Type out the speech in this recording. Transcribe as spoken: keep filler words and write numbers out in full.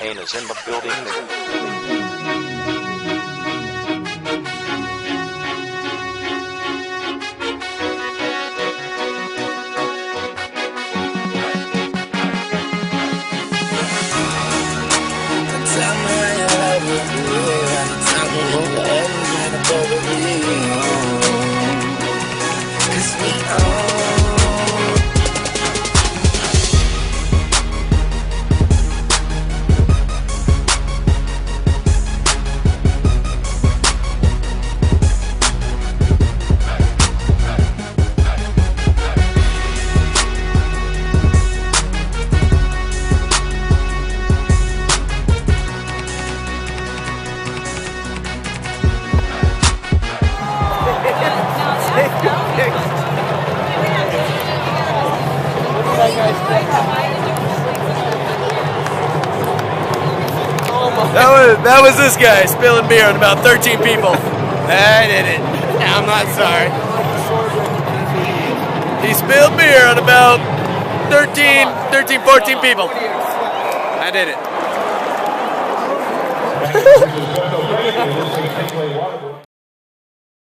Kane is in the building. That was, that was this guy spilling beer on about thirteen people. I did it. I'm not sorry. He spilled beer on about thirteen, thirteen, fourteen people. I did it.